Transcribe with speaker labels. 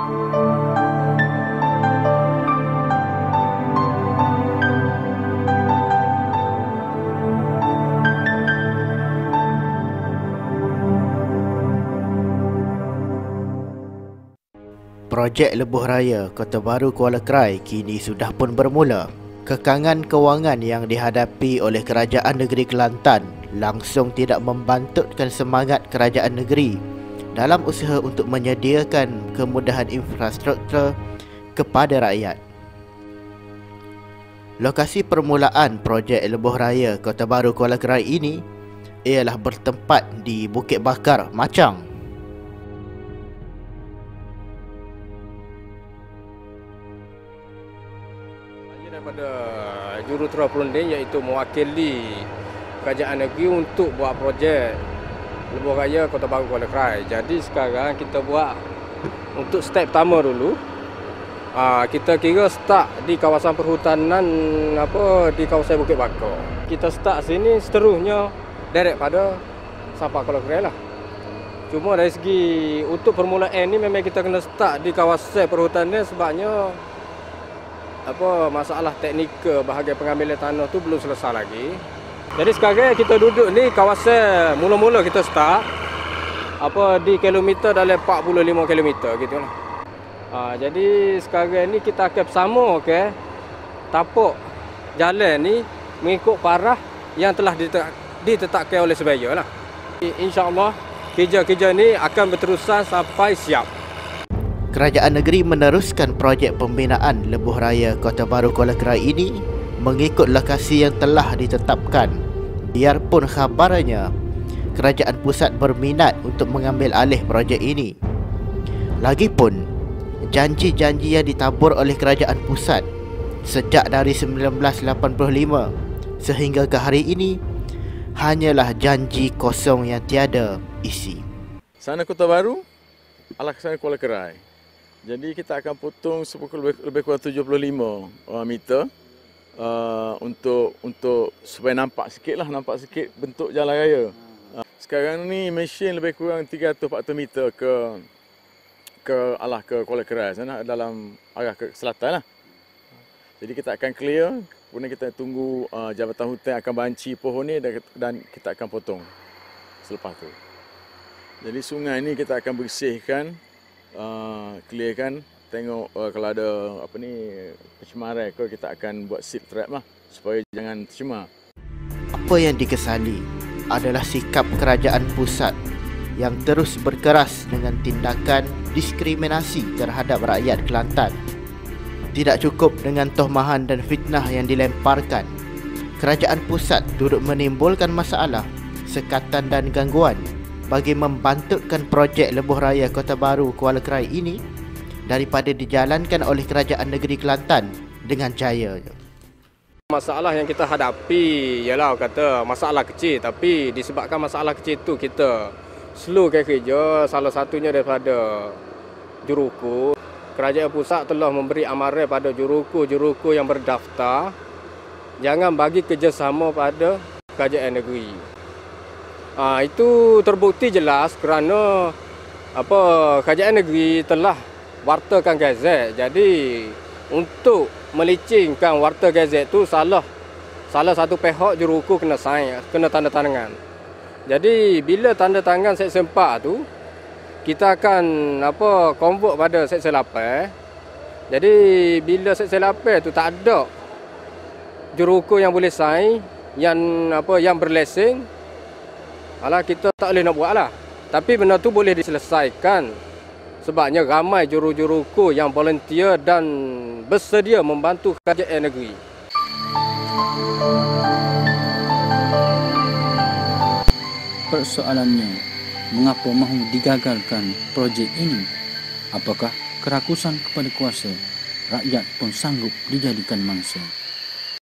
Speaker 1: Projek Lebuh Raya Kota Baru Kuala Krai kini sudah pun bermula. Kekangan kewangan yang dihadapi oleh Kerajaan Negeri Kelantan langsung tidak membantutkan semangat Kerajaan Negeri dalam usaha untuk menyediakan kemudahan infrastruktur kepada rakyat. Lokasi permulaan projek Lebuh Raya Kota Baru Kuala Krai ini ialah bertempat di Bukit Bakar, Machang.
Speaker 2: Daripada jurutera perunding iaitu mewakili Kerajaan Negeri untuk buat projek Lebuh Raya Kota Baru Kuala Krai. Jadi sekarang kita buat untuk step pertama dulu. Kita kira start di kawasan perhutanan di kawasan Bukit Bakar. Kita start sini, seterusnya direct pada sampai Kuala Krai lah. Cuma dari segi untuk permulaan ni memang kita kena start di kawasan perhutanan sebabnya masalah teknikal bahagian pengambilan tanah tu belum selesai lagi. Jadi sekarang kita duduk ni kawasan mula-mula kita start di kilometer dalam 45 kilometer gitulah. Jadi sekarang ni kita akan bersama tapak jalan ni mengikut parah yang telah ditetapkan oleh surveyor lah. InsyaAllah kerja-kerja ni akan berterusan sampai siap.
Speaker 1: Kerajaan Negeri meneruskan projek pembinaan Lebuh Raya Kota Baru Kuala Krai ini mengikut lokasi yang telah ditetapkan. Biarpun khabarnya Kerajaan Pusat berminat untuk mengambil alih projek ini. Lagipun, janji-janji yang ditabur oleh Kerajaan Pusat sejak dari 1985 sehingga ke hari ini hanyalah janji kosong yang tiada isi.
Speaker 3: Sana Kota Baru, alah sana Kuala Krai. Jadi kita akan potong lebih kurang 75 meter untuk supaya nampak sikit bentuk jalan raya. Sekarang ni mesin lebih kurang 300-400 meter ke Kuala Krai sana dalam arah ke selatan lah. Jadi kita akan clear, kemudian kita tunggu Jabatan Hutan akan banci pohon ni dan kita akan potong selepas tu. Jadi sungai ni kita akan bersihkan, clearkan, tengok kalau ada pencemaran kita akan buat seat trap lah supaya jangan tercemar.
Speaker 1: Apa yang dikesali adalah sikap Kerajaan Pusat yang terus berkeras dengan tindakan diskriminasi terhadap rakyat Kelantan. Tidak cukup dengan tohmahan dan fitnah yang dilemparkan, Kerajaan Pusat turut menimbulkan masalah, sekatan dan gangguan bagi membantutkan projek Lebuh Raya Kota Baru Kuala Krai ini daripada dijalankan oleh Kerajaan Negeri Kelantan dengan jaya.
Speaker 2: Masalah yang kita hadapi ialah masalah kecil, tapi disebabkan masalah kecil itu kita slowkan kerja. Salah satunya daripada juruku. Kerajaan Pusat telah memberi amaran pada juruku yang berdaftar jangan bagi kerjasama pada Kerajaan Negeri. Itu terbukti jelas kerana Kerajaan Negeri telah wartakan gazet. Jadi untuk melicingkan warta gazet tu salah satu pihak juruku kena tanda tangan. Jadi bila tanda tangan Seksyen 4 tu kita akan convert pada Seksyen 8. Jadi bila Seksyen 8 tu tak ada juruku yang boleh sign yang berlesen, kita tak boleh nak buat lah. Tapi benda tu boleh diselesaikan sebabnya ramai juru-juruku yang volunteer dan bersedia membantu Kerajaan Negeri.
Speaker 4: Persoalannya, mengapa mahu digagalkan projek ini? Apakah kerakusan kepada kuasa, rakyat pun sanggup dijadikan mangsa?